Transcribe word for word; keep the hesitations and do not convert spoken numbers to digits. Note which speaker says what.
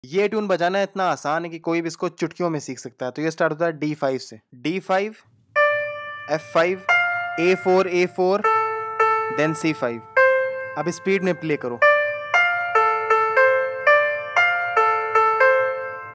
Speaker 1: ये ट्यून बजाना इतना आसान है कि कोई भी इसको चुटकियों में सीख सकता है। तो ये स्टार्ट होता है डी फाइव से, D five, F five, A four, A four, then C five. अब स्पीड में प्ले करो।